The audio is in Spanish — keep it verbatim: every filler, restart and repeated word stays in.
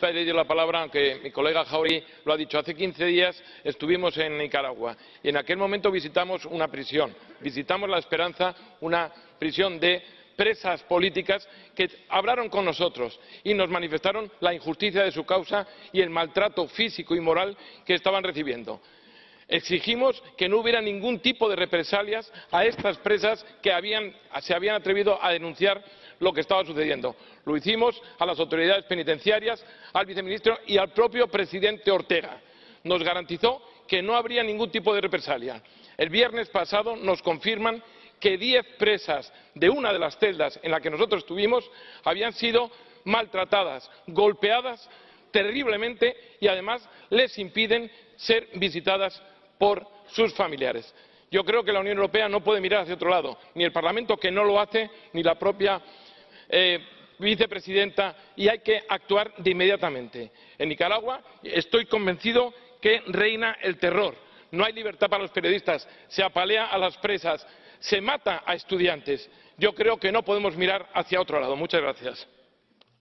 pedido la palabra, aunque mi colega Jáuregui lo ha dicho. Hace quince días estuvimos en Nicaragua y en aquel momento visitamos una prisión, visitamos La Esperanza, una prisión de presas políticas que hablaron con nosotros y nos manifestaron la injusticia de su causa y el maltrato físico y moral que estaban recibiendo. Exigimos que no hubiera ningún tipo de represalias a estas presas que habían, se habían atrevido a denunciar lo que estaba sucediendo. Lo hicimos a las autoridades penitenciarias, al viceministro y al propio presidente Ortega. Nos garantizó que no habría ningún tipo de represalia. El viernes pasado nos confirman que diez presas de una de las celdas en la que nosotros estuvimos habían sido maltratadas, golpeadas terriblemente y además les impiden ser visitadas por sus familiares. Yo creo que la Unión Europea no puede mirar hacia otro lado, ni el Parlamento, que no lo hace, ni la propia eh, vicepresidenta, y hay que actuar de inmediatamente. En Nicaragua estoy convencido que reina el terror. No hay libertad para los periodistas, se apalea a las presas, se mata a estudiantes. Yo creo que no podemos mirar hacia otro lado. Muchas gracias.